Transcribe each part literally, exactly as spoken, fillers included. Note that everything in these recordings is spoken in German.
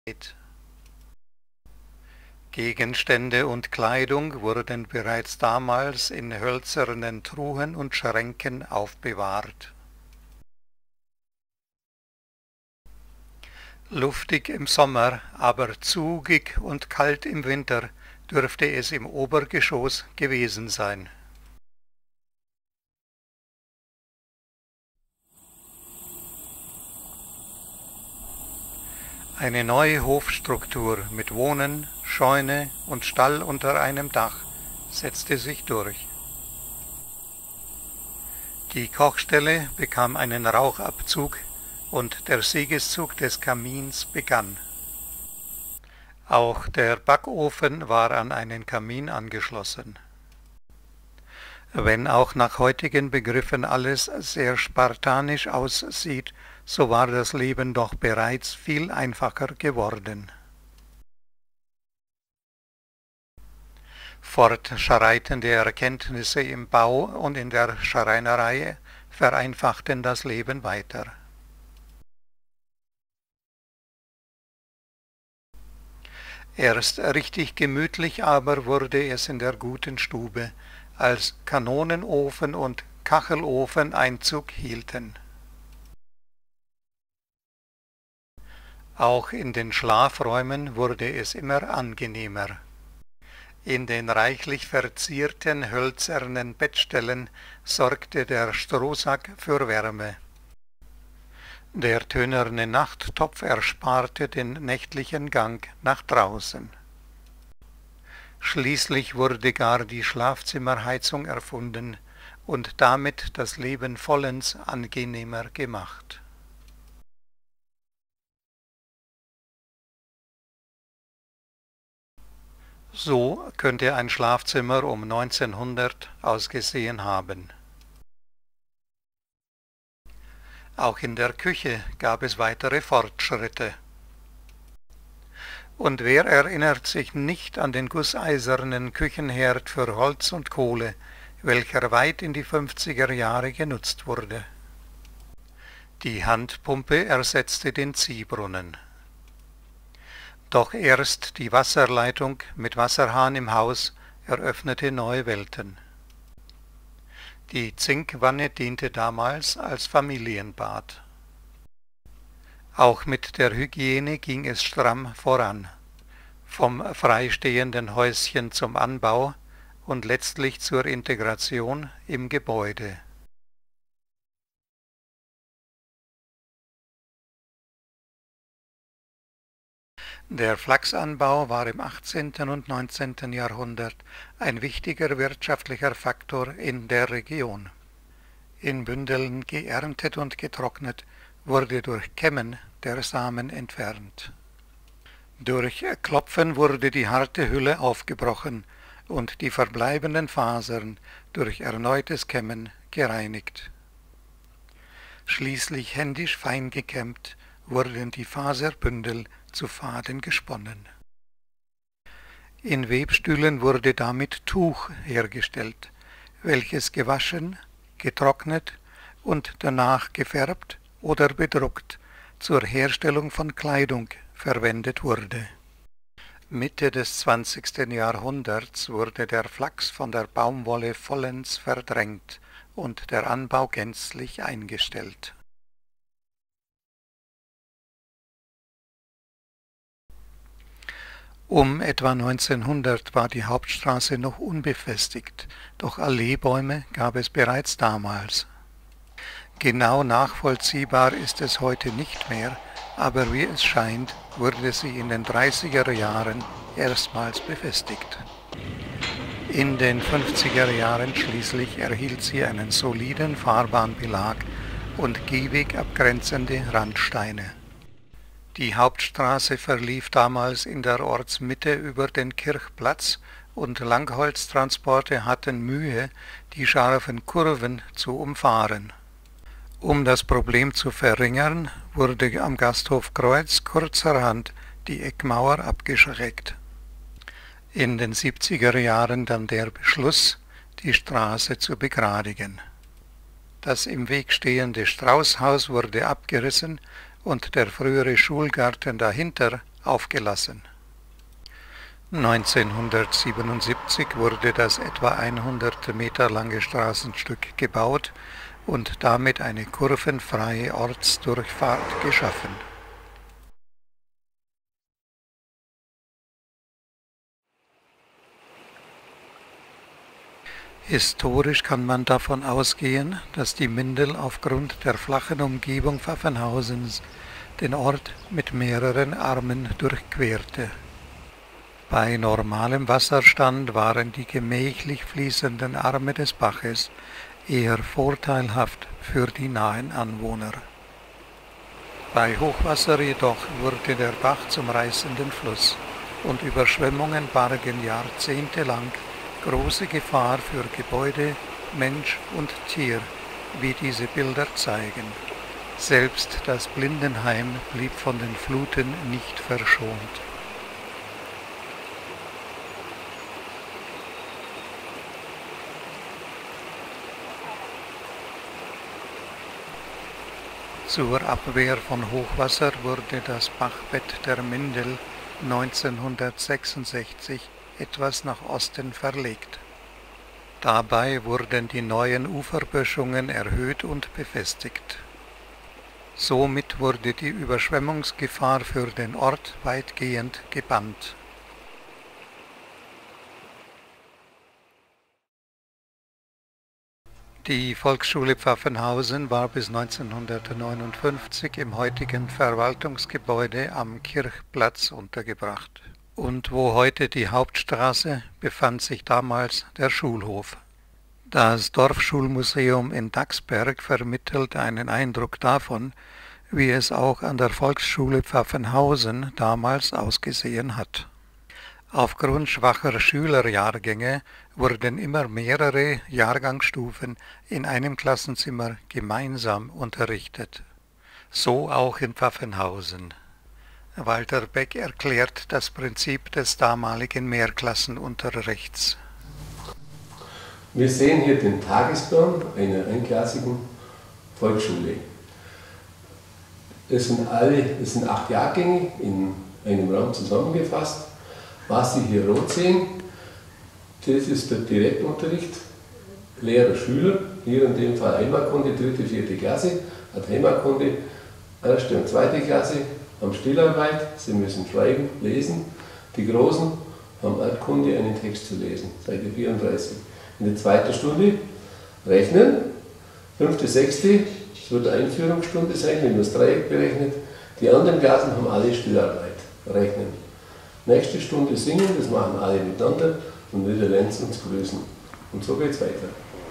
Gegenstände und Kleidung wurden bereits damals in hölzernen Truhen und Schränken aufbewahrt. Luftig im Sommer, aber zugig und kalt im Winter dürfte es im Obergeschoss gewesen sein. Eine neue Hofstruktur mit Wohnen, Scheune und Stall unter einem Dach setzte sich durch. Die Kochstelle bekam einen Rauchabzug und der Siegeszug des Kamins begann. Auch der Backofen war an einen Kamin angeschlossen. Wenn auch nach heutigen Begriffen alles sehr spartanisch aussieht, so war das Leben doch bereits viel einfacher geworden. Fortschreitende Erkenntnisse im Bau und in der Schreinerei vereinfachten das Leben weiter. Erst richtig gemütlich aber wurde es in der guten Stube, als Kanonenofen und Kachelofen Einzug hielten. Auch in den Schlafräumen wurde es immer angenehmer. In den reichlich verzierten hölzernen Bettstellen sorgte der Strohsack für Wärme. Der tönerne Nachttopf ersparte den nächtlichen Gang nach draußen. Schließlich wurde gar die Schlafzimmerheizung erfunden und damit das Leben vollends angenehmer gemacht. So könnte ein Schlafzimmer um neunzehnhundert ausgesehen haben. Auch in der Küche gab es weitere Fortschritte. Und wer erinnert sich nicht an den gusseisernen Küchenherd für Holz und Kohle, welcher weit in die fünfziger Jahre genutzt wurde? Die Handpumpe ersetzte den Ziehbrunnen. Doch erst die Wasserleitung mit Wasserhahn im Haus eröffnete neue Welten. Die Zinkwanne diente damals als Familienbad. Auch mit der Hygiene ging es stramm voran, vom freistehenden Häuschen zum Anbau und letztlich zur Integration im Gebäude. Der Flachsanbau war im achtzehnten und neunzehnten Jahrhundert ein wichtiger wirtschaftlicher Faktor in der Region. In Bündeln geerntet und getrocknet wurde durch Kämmen der Samen entfernt. Durch Klopfen wurde die harte Hülle aufgebrochen und die verbleibenden Fasern durch erneutes Kämmen gereinigt. Schließlich händisch fein gekämmt wurden die Faserbündel zu Faden gesponnen. In Webstühlen wurde damit Tuch hergestellt, welches gewaschen, getrocknet und danach gefärbt oder bedruckt zur Herstellung von Kleidung verwendet wurde. Mitte des zwanzigsten Jahrhunderts wurde der Flachs von der Baumwolle vollends verdrängt und der Anbau gänzlich eingestellt. Um etwa neunzehnhundert war die Hauptstraße noch unbefestigt, doch Alleebäume gab es bereits damals. Genau nachvollziehbar ist es heute nicht mehr, aber wie es scheint, wurde sie in den dreißiger Jahren erstmals befestigt. In den fünfziger Jahren schließlich erhielt sie einen soliden Fahrbahnbelag und giebig abgrenzende Randsteine. Die Hauptstraße verlief damals in der Ortsmitte über den Kirchplatz und Langholztransporte hatten Mühe, die scharfen Kurven zu umfahren. Um das Problem zu verringern, wurde am Gasthof Kreuz kurzerhand die Eckmauer abgeschrägt. In den siebziger Jahren dann der Beschluss, die Straße zu begradigen. Das im Weg stehende Straußhaus wurde abgerissen und der frühere Schulgarten dahinter aufgelassen. neunzehnhundertsiebenundsiebzig wurde das etwa hundert Meter lange Straßenstück gebaut und damit eine kurvenfreie Ortsdurchfahrt geschaffen. Historisch kann man davon ausgehen, dass die Mindel aufgrund der flachen Umgebung Pfaffenhausens den Ort mit mehreren Armen durchquerte. Bei normalem Wasserstand waren die gemächlich fließenden Arme des Baches eher vorteilhaft für die nahen Anwohner. Bei Hochwasser jedoch wurde der Bach zum reißenden Fluss und Überschwemmungen bargen jahrzehntelang große Gefahr für Gebäude, Mensch und Tier, wie diese Bilder zeigen. Selbst das Blindenheim blieb von den Fluten nicht verschont. Zur Abwehr von Hochwasser wurde das Bachbett der Mindel neunzehnhundertsechsundsechzig etwas nach Osten verlegt. Dabei wurden die neuen Uferböschungen erhöht und befestigt. Somit wurde die Überschwemmungsgefahr für den Ort weitgehend gebannt. Die Volksschule Pfaffenhausen war bis neunzehnhundertneunundfünfzig im heutigen Verwaltungsgebäude am Kirchplatz untergebracht. Und wo heute die Hauptstraße befand sich damals der Schulhof. Das Dorfschulmuseum in Daxberg vermittelt einen Eindruck davon, wie es auch an der Volksschule Pfaffenhausen damals ausgesehen hat. Aufgrund schwacher Schülerjahrgänge wurden immer mehrere Jahrgangsstufen in einem Klassenzimmer gemeinsam unterrichtet. So auch in Pfaffenhausen. Walter Beck erklärt das Prinzip des damaligen Mehrklassenunterrichts. Wir sehen hier den Tagesplan einer einklassigen Volksschule. Es sind, alle, es sind acht Jahrgänge in einem Raum zusammengefasst. Was Sie hier rot sehen, das ist der Direktunterricht, Lehrer, Schüler, hier in dem Fall Heimatkunde, dritte, vierte Klasse, hat Heimatkunde, erste und zweite Klasse, haben Stillarbeit, sie müssen schreiben, lesen. Die Großen haben Altkunde, einen Text zu lesen, Seite vierunddreißig. In der zweiten Stunde rechnen, fünfte, sechste, es wird eine Einführungsstunde sein, wenn man das Dreieck berechnet. Die anderen Klassen haben alle Stillarbeit, rechnen. Nächste Stunde singen, das machen alle miteinander und wieder lernen sie uns grüßen. Und so geht's weiter.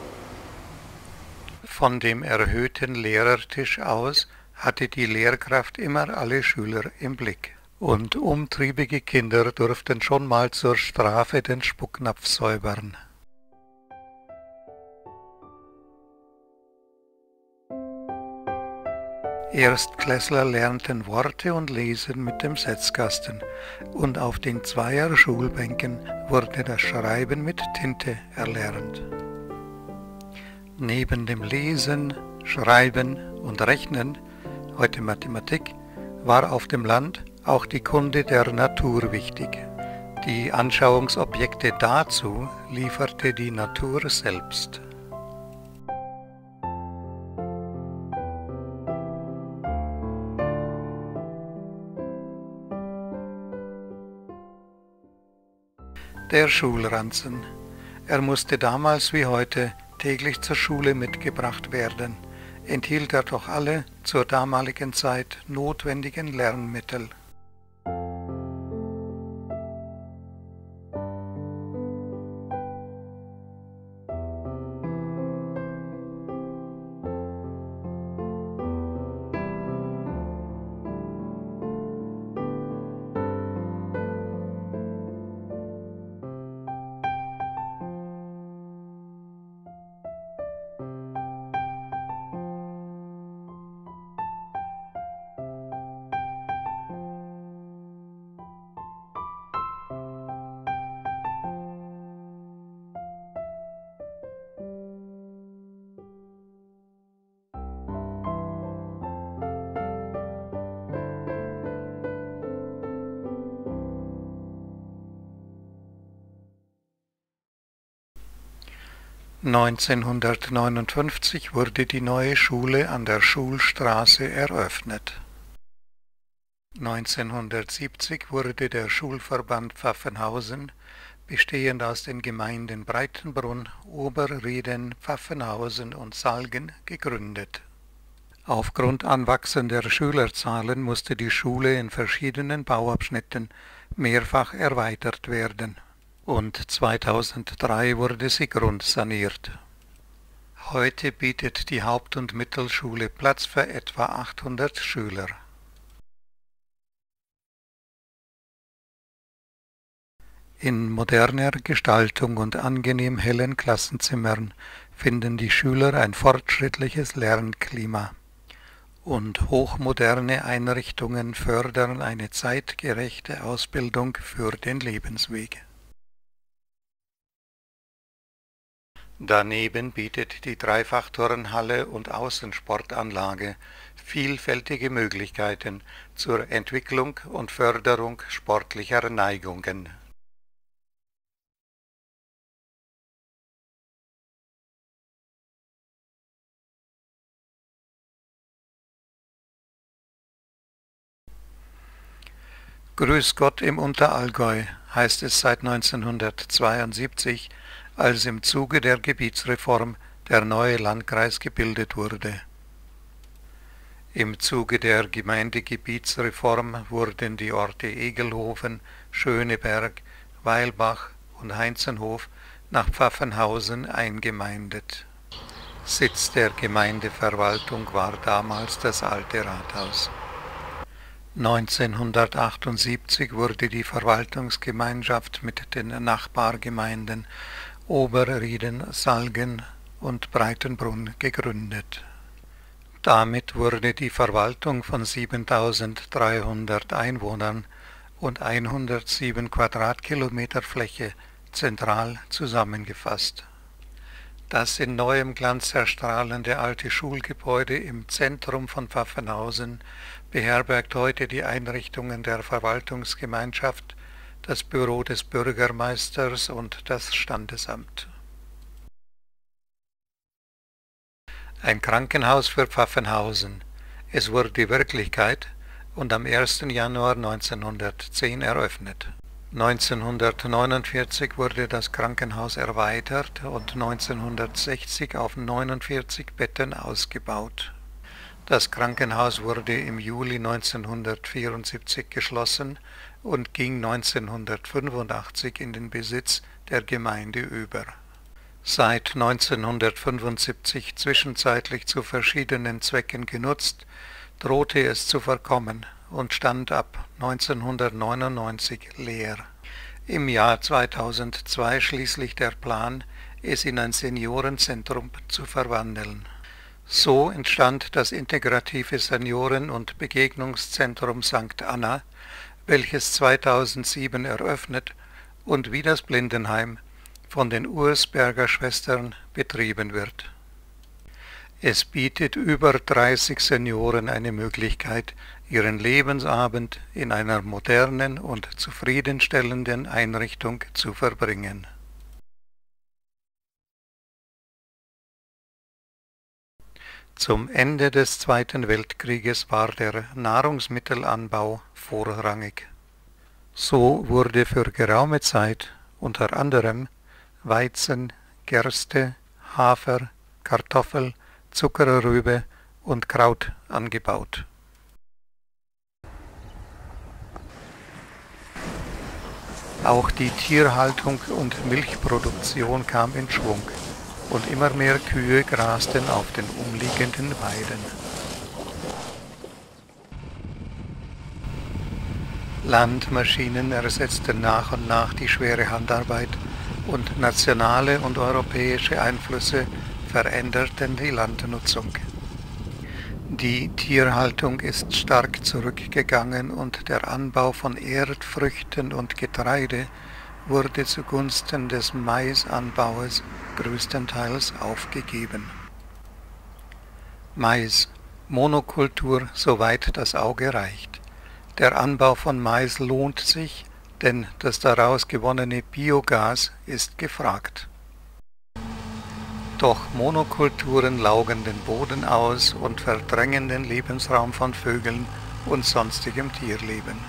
Von dem erhöhten Lehrertisch aus hatte die Lehrkraft immer alle Schüler im Blick. Und umtriebige Kinder durften schon mal zur Strafe den Spucknapf säubern. Erstklässler lernten Worte und Lesen mit dem Setzkasten und auf den Zweier-Schulbänken wurde das Schreiben mit Tinte erlernt. Neben dem Lesen, Schreiben und Rechnen, heute Mathematik, war auf dem Land auch die Kunde der Natur wichtig. Die Anschauungsobjekte dazu lieferte die Natur selbst. Der Schulranzen. Er musste damals wie heute täglich zur Schule mitgebracht werden, enthielt er doch alle zur damaligen Zeit notwendigen Lernmittel. neunzehnhundertneunundfünfzig wurde die neue Schule an der Schulstraße eröffnet. neunzehnhundertsiebzig wurde der Schulverband Pfaffenhausen, bestehend aus den Gemeinden Breitenbrunn, Oberrieden, Pfaffenhausen und Salgen, gegründet. Aufgrund anwachsender Schülerzahlen musste die Schule in verschiedenen Bauabschnitten mehrfach erweitert werden, und zweitausenddrei wurde sie grundsaniert. Heute bietet die Haupt- und Mittelschule Platz für etwa achthundert Schüler. In moderner Gestaltung und angenehm hellen Klassenzimmern finden die Schüler ein fortschrittliches Lernklima, und hochmoderne Einrichtungen fördern eine zeitgerechte Ausbildung für den Lebensweg. Daneben bietet die Dreifachturnhalle und Außensportanlage vielfältige Möglichkeiten zur Entwicklung und Förderung sportlicher Neigungen. Grüß Gott im Unterallgäu heißt es seit neunzehnhundertzweiundsiebzig, als im Zuge der Gebietsreform der neue Landkreis gebildet wurde. Im Zuge der Gemeindegebietsreform wurden die Orte Egelhofen, Schöneberg, Weilbach und Heinzenhof nach Pfaffenhausen eingemeindet. Sitz der Gemeindeverwaltung war damals das alte Rathaus. neunzehnhundertachtundsiebzig wurde die Verwaltungsgemeinschaft mit den Nachbargemeinden Oberrieden, Salgen und Breitenbrunn gegründet. Damit wurde die Verwaltung von siebentausenddreihundert Einwohnern und hundertsieben Quadratkilometer Fläche zentral zusammengefasst. Das in neuem Glanz erstrahlende alte Schulgebäude im Zentrum von Pfaffenhausen beherbergt heute die Einrichtungen der Verwaltungsgemeinschaft, das Büro des Bürgermeisters und das Standesamt. Ein Krankenhaus für Pfaffenhausen. Es wurde Wirklichkeit und am ersten Januar neunzehnhundertzehn eröffnet. neunzehnhundertneunundvierzig wurde das Krankenhaus erweitert und neunzehnhundertsechzig auf neunundvierzig Betten ausgebaut. Das Krankenhaus wurde im Juli neunzehnhundertvierundsiebzig geschlossen und ging neunzehnhundertfünfundachtzig in den Besitz der Gemeinde über. Seit neunzehnhundertfünfundsiebzig zwischenzeitlich zu verschiedenen Zwecken genutzt, drohte es zu verkommen und stand ab neunzehnhundertneunundneunzig leer. Im Jahr zweitausendzwei schließlich der Plan, es in ein Seniorenzentrum zu verwandeln. So entstand das integrative Senioren- und Begegnungszentrum Sankt Anna, welches zweitausendsieben eröffnet und wie das Blindenheim von den Ursberger Schwestern betrieben wird. Es bietet über dreißig Senioren eine Möglichkeit, ihren Lebensabend in einer modernen und zufriedenstellenden Einrichtung zu verbringen. Zum Ende des Zweiten Weltkrieges war der Nahrungsmittelanbau vorrangig. So wurde für geraume Zeit unter anderem Weizen, Gerste, Hafer, Kartoffel, Zuckerrübe und Kraut angebaut. Auch die Tierhaltung und Milchproduktion kam in Schwung und immer mehr Kühe grasten auf den umliegenden Weiden. Landmaschinen ersetzten nach und nach die schwere Handarbeit und nationale und europäische Einflüsse veränderten die Landnutzung. Die Tierhaltung ist stark zurückgegangen und der Anbau von Erdfrüchten und Getreide wurde zugunsten des Maisanbaues größtenteils aufgegeben. Mais, Monokultur, soweit das Auge reicht. Der Anbau von Mais lohnt sich, denn das daraus gewonnene Biogas ist gefragt. Doch Monokulturen laugen den Boden aus und verdrängen den Lebensraum von Vögeln und sonstigem Tierleben.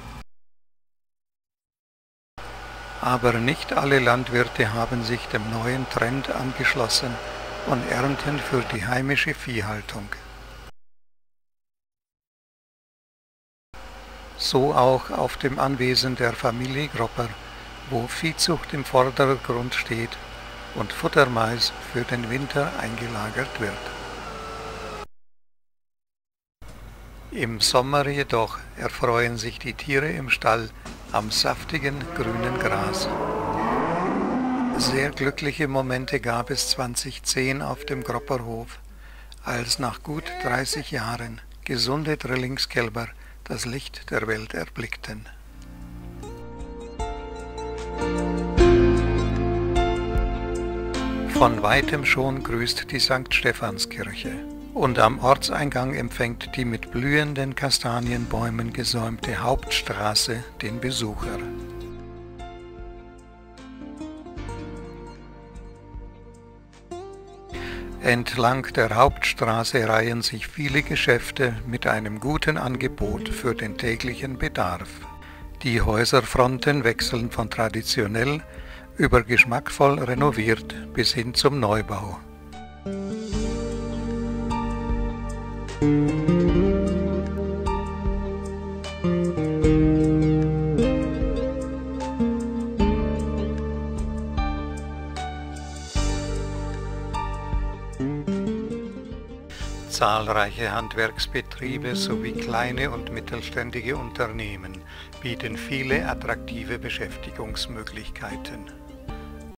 Aber nicht alle Landwirte haben sich dem neuen Trend angeschlossen und ernten für die heimische Viehhaltung. So auch auf dem Anwesen der Familie Gropper, wo Viehzucht im Vordergrund steht und Futtermais für den Winter eingelagert wird. Im Sommer jedoch erfreuen sich die Tiere im Stall am saftigen grünen Gras. Sehr glückliche Momente gab es zweitausendzehn auf dem Gropperhof, als nach gut dreißig Jahren gesunde Drillingskälber das Licht der Welt erblickten. Von weitem schon grüßt die Sankt Stephanskirche und am Ortseingang empfängt die mit blühenden Kastanienbäumen gesäumte Hauptstraße den Besucher. Entlang der Hauptstraße reihen sich viele Geschäfte mit einem guten Angebot für den täglichen Bedarf. Die Häuserfronten wechseln von traditionell über geschmackvoll renoviert bis hin zum Neubau. Zahlreiche Handwerksbetriebe sowie kleine und mittelständige Unternehmen bieten viele attraktive Beschäftigungsmöglichkeiten.